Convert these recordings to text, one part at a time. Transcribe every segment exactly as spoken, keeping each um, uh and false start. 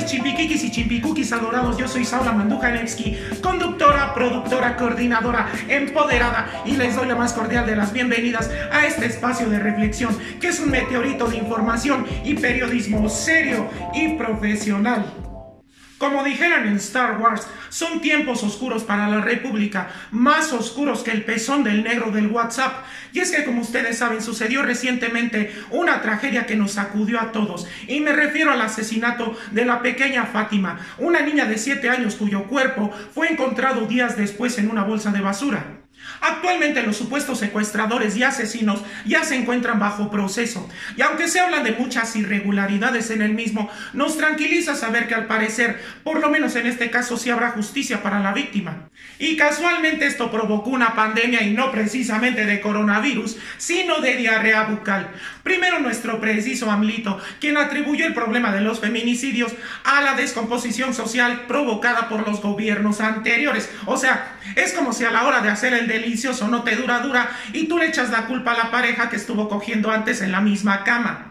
mis chimpiquiquis y chimpicuquis adorados, yo soy Saula Mandujanevsky, conductora, productora, coordinadora, empoderada, y les doy la más cordial de las bienvenidas a este espacio de reflexión, que es un meteorito de información y periodismo serio y profesional. Como dijeran en Star Wars, son tiempos oscuros para la República, más oscuros que el pezón del negro del WhatsApp. Y es que, como ustedes saben, sucedió recientemente una tragedia que nos sacudió a todos. Y me refiero al asesinato de la pequeña Fátima, una niña de siete años cuyo cuerpo fue encontrado días después en una bolsa de basura. Actualmente los supuestos secuestradores y asesinos ya se encuentran bajo proceso, y aunque se habla de muchas irregularidades en el mismo, nos tranquiliza saber que al parecer, por lo menos en este caso, sí habrá justicia para la víctima. Y casualmente esto provocó una pandemia, y no precisamente de coronavirus, sino de diarrea bucal. Primero nuestro preciso AMLito, quien atribuyó el problema de los feminicidios a la descomposición social provocada por los gobiernos anteriores. O sea, es como si a la hora de hacer el delicioso no te dura dura y tú le echas la culpa a la pareja que estuvo cogiendo antes en la misma cama.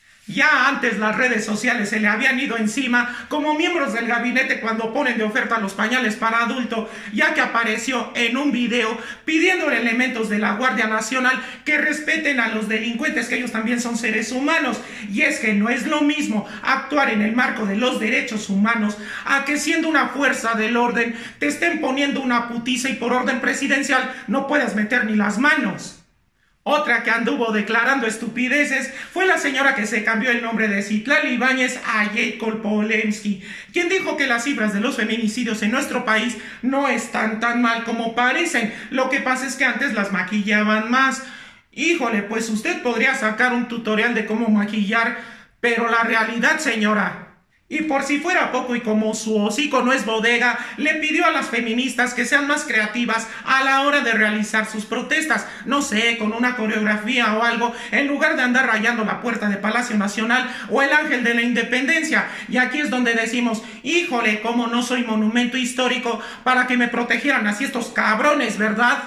Ya antes las redes sociales se le habían ido encima como miembros del gabinete cuando ponen de oferta los pañales para adulto, ya que apareció en un video pidiendo elementos de la Guardia Nacional que respeten a los delincuentes, que ellos también son seres humanos. Y es que no es lo mismo actuar en el marco de los derechos humanos a que siendo una fuerza del orden te estén poniendo una putiza y por orden presidencial no puedas meter ni las manos. Otra que anduvo declarando estupideces fue la señora que se cambió el nombre de Citlali Ibáñez a Jacob Polensky, quien dijo que las cifras de los feminicidios en nuestro país no están tan mal como parecen. Lo que pasa es que antes las maquillaban más. Híjole, pues usted podría sacar un tutorial de cómo maquillar, pero la realidad, señora... Y por si fuera poco, y como su hocico no es bodega, le pidió a las feministas que sean más creativas a la hora de realizar sus protestas. No sé, con una coreografía o algo, en lugar de andar rayando la puerta de Palacio Nacional o el Ángel de la Independencia. Y aquí es donde decimos, híjole, cómo no soy monumento histórico para que me protegieran así estos cabrones, ¿verdad?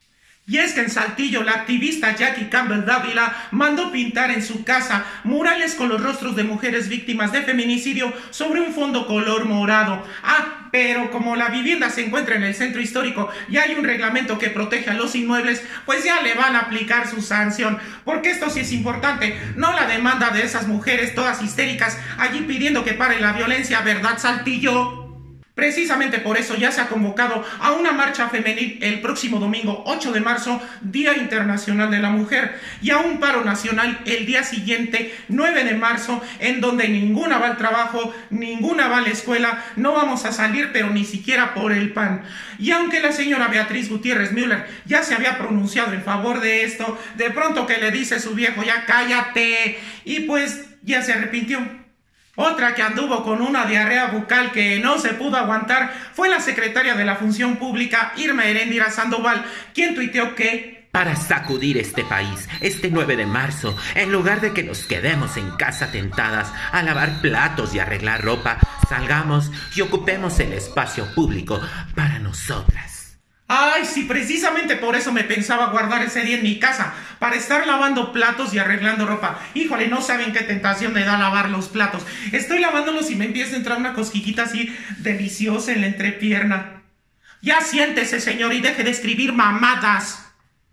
Y es que en Saltillo la activista Jackie Campbell Dávila mandó pintar en su casa murales con los rostros de mujeres víctimas de feminicidio sobre un fondo color morado. Ah, pero como la vivienda se encuentra en el centro histórico y hay un reglamento que protege a los inmuebles, pues ya le van a aplicar su sanción. Porque esto sí es importante, no la demanda de esas mujeres todas histéricas allí pidiendo que pare la violencia, ¿verdad, Saltillo? Precisamente por eso ya se ha convocado a una marcha femenil el próximo domingo ocho de marzo, Día Internacional de la Mujer, y a un paro nacional el día siguiente, nueve de marzo, en donde ninguna va al trabajo, ninguna va a la escuela, no vamos a salir pero ni siquiera por el pan. Y aunque la señora Beatriz Gutiérrez Müller ya se había pronunciado en favor de esto, de pronto que le dice su viejo, ya cállate, y pues ya se arrepintió. Otra que anduvo con una diarrea bucal que no se pudo aguantar fue la secretaria de la Función Pública, Irma Heréndira Sandoval, quien tuiteó que para sacudir este país, este nueve de marzo, en lugar de que nos quedemos en casa tentadas a lavar platos y arreglar ropa, salgamos y ocupemos el espacio público para nosotras. Ay, sí, precisamente por eso me pensaba guardar ese día en mi casa, para estar lavando platos y arreglando ropa. Híjole, no saben qué tentación me da lavar los platos. Estoy lavándolos y me empieza a entrar una cosquillita así deliciosa en la entrepierna. Ya siéntese, señor, y deje de escribir mamadas.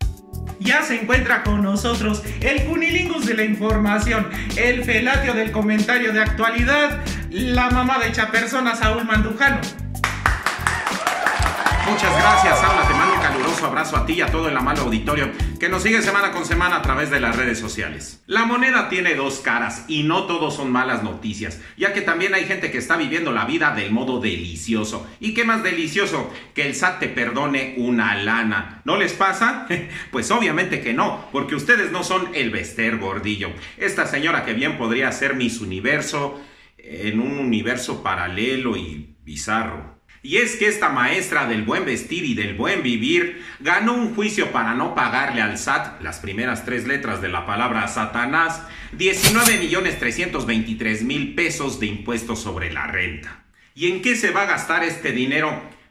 Ya se encuentra con nosotros el cunilingus de la información, el felatio del comentario de actualidad, la mamá de Chapersona, Saúl Mandujano. Muchas gracias, Saula. Te mando un caluroso abrazo a ti y a todo el amable auditorio que nos sigue semana con semana a través de las redes sociales. La moneda tiene dos caras y no todos son malas noticias, ya que también hay gente que está viviendo la vida del modo delicioso. ¿Y qué más delicioso que el S A T te perdone una lana? ¿No les pasa? Pues obviamente que no, porque ustedes no son el Bester Gordillo. Esta señora que bien podría ser Miss Universo en un universo paralelo y bizarro. Y es que esta maestra del buen vestir y del buen vivir ganó un juicio para no pagarle al S A T, las primeras tres letras de la palabra Satanás, diecinueve millones trescientos veintitrés mil pesos de impuestos sobre la renta. ¿Y en qué se va a gastar este dinero?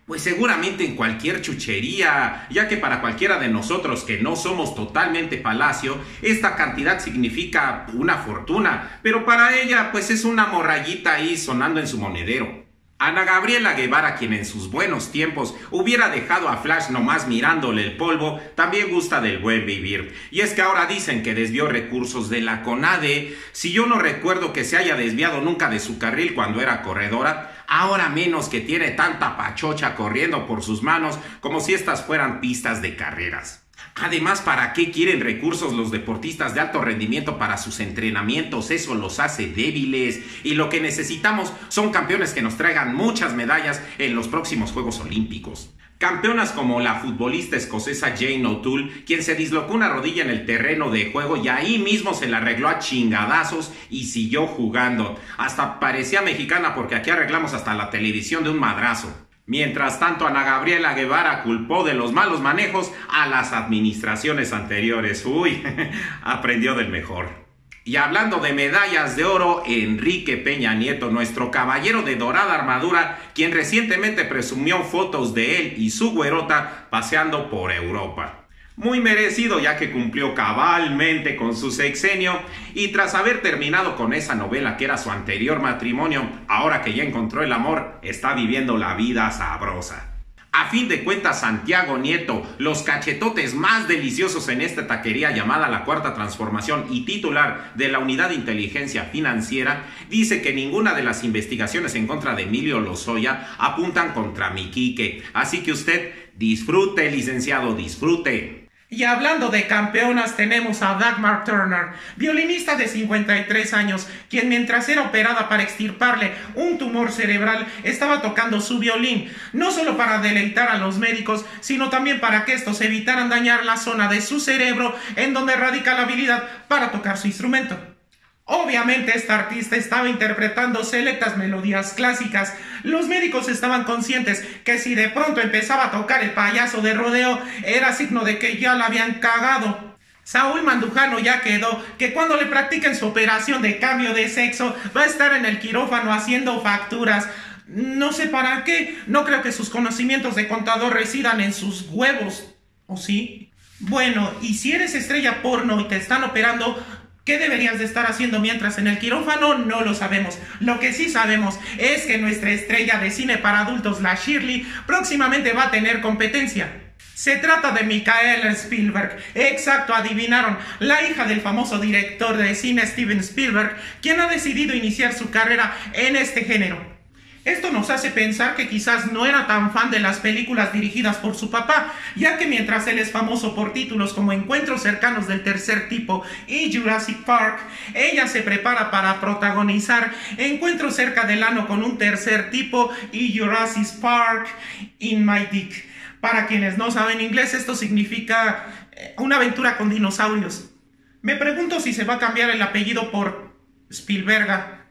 Pues seguramente en cualquier chuchería, ya que para cualquiera de nosotros que no somos totalmente Palacio, esta cantidad significa una fortuna, pero para ella pues es una morrayita ahí sonando en su monedero. Ana Gabriela Guevara, quien en sus buenos tiempos hubiera dejado a Flash nomás mirándole el polvo, también gusta del buen vivir. Y es que ahora dicen que desvió recursos de la CONADE. Si yo no recuerdo que se haya desviado nunca de su carril cuando era corredora, ahora menos que tiene tanta pachocha corriendo por sus manos como si estas fueran pistas de carreras. Además, ¿para qué quieren recursos los deportistas de alto rendimiento para sus entrenamientos? Eso los hace débiles, y lo que necesitamos son campeones que nos traigan muchas medallas en los próximos Juegos Olímpicos. Campeonas como la futbolista escocesa Jane O'Toole, quien se dislocó una rodilla en el terreno de juego y ahí mismo se la arregló a chingadazos y siguió jugando. Hasta parecía mexicana porque aquí arreglamos hasta la televisión de un madrazo. Mientras tanto, Ana Gabriela Guevara culpó de los malos manejos a las administraciones anteriores. Uy, aprendió del mejor. Y hablando de medallas de oro, Enrique Peña Nieto, nuestro caballero de dorada armadura, quien recientemente presumió fotos de él y su güerota paseando por Europa. Muy merecido, ya que cumplió cabalmente con su sexenio, y tras haber terminado con esa novela que era su anterior matrimonio, ahora que ya encontró el amor, está viviendo la vida sabrosa. A fin de cuentas, Santiago Nieto, los cachetotes más deliciosos en esta taquería llamada La Cuarta Transformación y titular de la Unidad de Inteligencia Financiera, dice que ninguna de las investigaciones en contra de Emilio Lozoya apuntan contra mi Quique. Así que usted disfrute, licenciado, disfrute. Y hablando de campeonas, tenemos a Dagmar Turner, violinista de cincuenta y tres años, quien mientras era operada para extirparle un tumor cerebral, estaba tocando su violín, no solo para deleitar a los médicos, sino también para que estos evitaran dañar la zona de su cerebro en donde radica la habilidad para tocar su instrumento. Obviamente esta artista estaba interpretando selectas melodías clásicas. Los médicos estaban conscientes que si de pronto empezaba a tocar el payaso de rodeo, era signo de que ya la habían cagado. Saúl Mandujano ya quedó que cuando le practiquen su operación de cambio de sexo, va a estar en el quirófano haciendo facturas. No sé para qué, no creo que sus conocimientos de contador residan en sus huevos, ¿o sí? Bueno, y si eres estrella porno y te están operando, ¿qué deberías de estar haciendo mientras en el quirófano? No lo sabemos. Lo que sí sabemos es que nuestra estrella de cine para adultos, la Shirley, próximamente va a tener competencia. Se trata de Micaela Spielberg. Exacto, adivinaron. La hija del famoso director de cine Steven Spielberg, quien ha decidido iniciar su carrera en este género. Esto nos hace pensar que quizás no era tan fan de las películas dirigidas por su papá, ya que mientras él es famoso por títulos como Encuentros cercanos del tercer tipo y Jurassic Park, ella se prepara para protagonizar Encuentros cerca del ano con un tercer tipo y Jurassic Park in my dick. Para quienes no saben inglés, esto significa una aventura con dinosaurios. Me pregunto si se va a cambiar el apellido por Spielberga.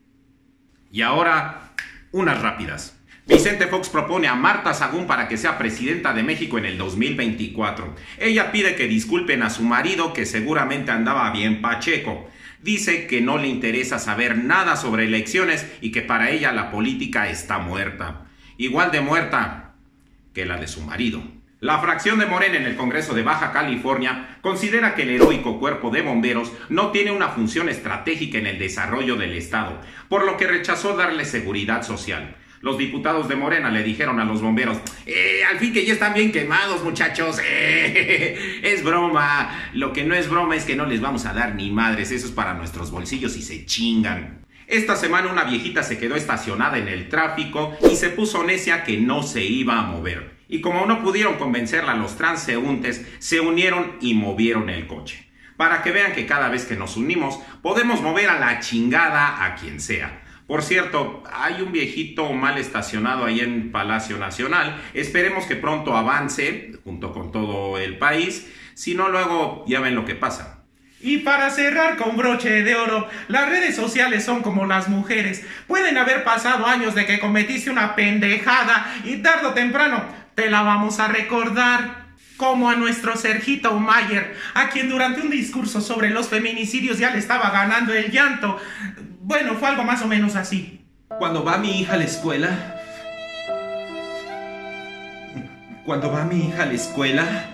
Y ahora, unas rápidas. Vicente Fox propone a Marta Sagún para que sea presidenta de México en el dos mil veinticuatro. Ella pide que disculpen a su marido, que seguramente andaba bien pacheco. Dice que no le interesa saber nada sobre elecciones y que para ella la política está muerta. Igual de muerta que la de su marido. La fracción de Morena en el Congreso de Baja California considera que el heroico cuerpo de bomberos no tiene una función estratégica en el desarrollo del Estado, por lo que rechazó darle seguridad social. Los diputados de Morena le dijeron a los bomberos: eh, al fin que ya están bien quemados, muchachos. Eh, es broma. Lo que no es broma es que no les vamos a dar ni madres. Eso es para nuestros bolsillos y se chingan. Esta semana una viejita se quedó estacionada en el tráfico y se puso necia que no se iba a mover. Y como no pudieron convencerla los transeúntes, se unieron y movieron el coche. Para que vean que cada vez que nos unimos, podemos mover a la chingada a quien sea. Por cierto, hay un viejito mal estacionado ahí en Palacio Nacional. Esperemos que pronto avance, junto con todo el país. Si no, luego ya ven lo que pasa. Y para cerrar con broche de oro, las redes sociales son como las mujeres. Pueden haber pasado años de que cometiste una pendejada y tarde o temprano te la vamos a recordar. Como a nuestro Sergito Mayer, a quien durante un discurso sobre los feminicidios ya le estaba ganando el llanto. Bueno, fue algo más o menos así. Cuando va mi hija a la escuela, cuando va mi hija a la escuela.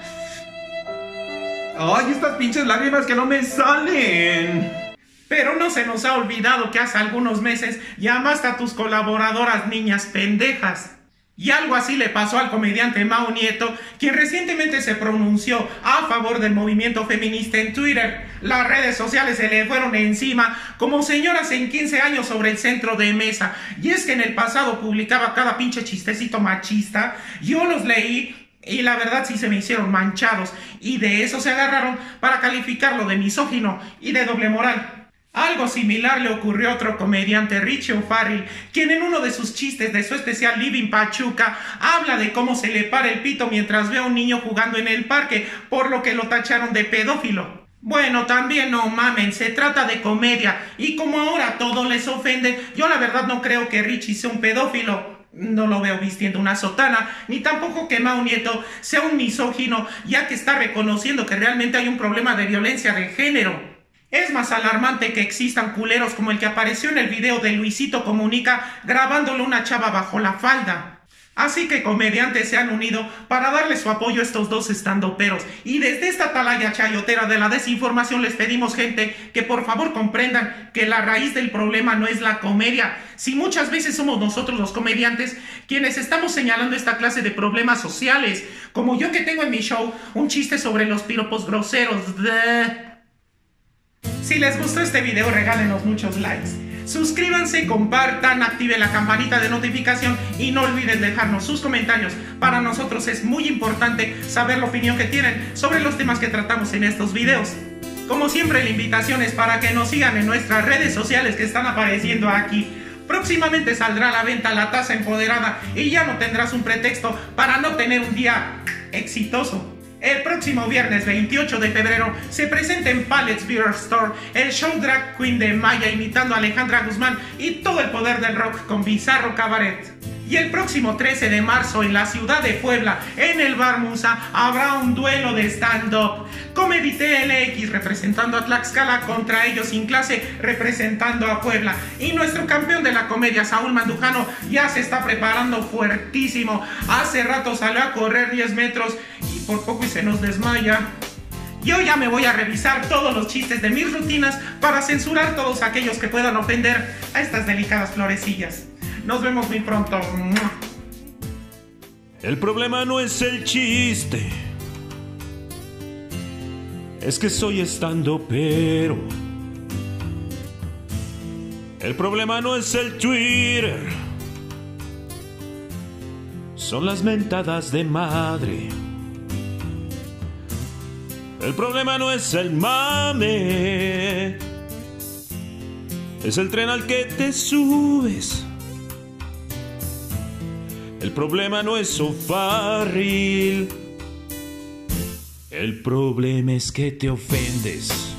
¡Ay, estas pinches lágrimas que no me salen! Pero no se nos ha olvidado que hace algunos meses llamaste a tus colaboradoras niñas pendejas. Y algo así le pasó al comediante Mau Nieto, quien recientemente se pronunció a favor del movimiento feminista en Twitter. Las redes sociales se le fueron encima como señoras en quince años sobre el centro de mesa. Y es que en el pasado publicaba cada pinche chistecito machista. Yo los leí y la verdad sí se me hicieron manchados. Y de eso se agarraron para calificarlo de misógino y de doble moral. Algo similar le ocurrió a otro comediante, Richie O'Farrell, quien en uno de sus chistes de su especial Living Pachuca habla de cómo se le para el pito mientras ve a un niño jugando en el parque, por lo que lo tacharon de pedófilo. Bueno, también no mamen, se trata de comedia, y como ahora todo les ofende, yo la verdad no creo que Richie sea un pedófilo. No lo veo vistiendo una sotana, ni tampoco que Mau Nieto sea un misógino, ya que está reconociendo que realmente hay un problema de violencia de género. Es más alarmante que existan culeros como el que apareció en el video de Luisito Comunica grabándole una chava bajo la falda. Así que comediantes se han unido para darle su apoyo a estos dos estandoperos. Y desde esta atalaya chayotera de la desinformación les pedimos, gente, que por favor comprendan que la raíz del problema no es la comedia. Si muchas veces somos nosotros los comediantes quienes estamos señalando esta clase de problemas sociales. Como yo que tengo en mi show un chiste sobre los piropos groseros. De... Si les gustó este video, regálenos muchos likes. Suscríbanse, compartan, activen la campanita de notificación y no olviden dejarnos sus comentarios. Para nosotros es muy importante saber la opinión que tienen sobre los temas que tratamos en estos videos. Como siempre, la invitación es para que nos sigan en nuestras redes sociales que están apareciendo aquí. Próximamente saldrá a la venta la taza empoderada y ya no tendrás un pretexto para no tener un día exitoso. El próximo viernes veintiocho de febrero se presenta en Palettes Beer Store el show Drag Queen de Maya imitando a Alejandra Guzmán y todo el poder del rock con Bizarro Cabaret. Y el próximo trece de marzo en la ciudad de Puebla, en el Bar Musa, habrá un duelo de stand-up. Comedy T L X representando a Tlaxcala contra Ellos Sin Clase representando a Puebla. Y nuestro campeón de la comedia, Saúl Mandujano, ya se está preparando fuertísimo. Hace rato salió a correr diez metros y por poco y se nos desmaya. Yo ya me voy a revisar todos los chistes de mis rutinas para censurar todos aquellos que puedan ofender a estas delicadas florecillas. Nos vemos muy pronto. El problema no es el chiste, es que soy estandopero. El problema no es el Twitter, son las mentadas de madre. El problema no es el mame, es el tren al que te subes. El problema no es O'Farrell, el problema es que te ofendes.